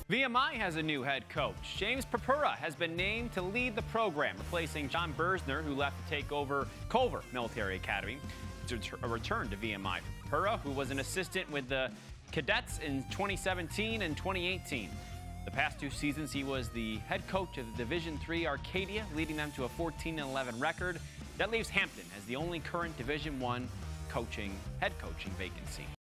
VMI has a new head coach. James Purpura has been named to lead the program, replacing John Bersner, who left to take over Culver Military Academy. It's a return to VMI for Purpura, who was an assistant with the Cadets in 2017 and 2018. The past 2 seasons, he was the head coach of the Division III Arcadia, leading them to a 14-11 record. That leaves Hampton as the only current Division I head coaching vacancy.